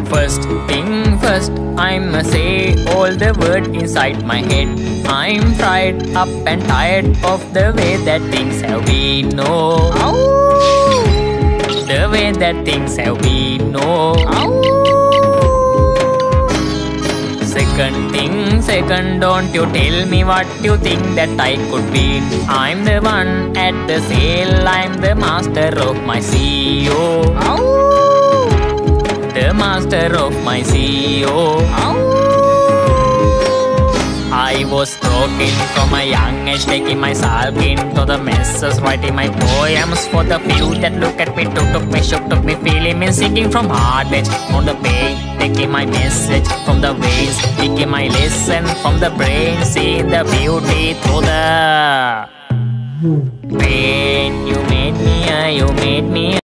First thing first, I'ma say all the words inside my head. I'm fried up and tired of the way that things have been. No, the way that things have been. No. Second thing second, don't you tell me what you think that I could be. I'm the one at the sail, I'm the master of my CEO. The master of my CEO. I was broken from a young age, taking my sulk into the messes, writing my poems for the few that look at me, took me, shook, took me, feeling me, singing from heart edge on the pain, taking my message from the veins, taking my lesson from the brain, seeing the beauty through the pain. You made me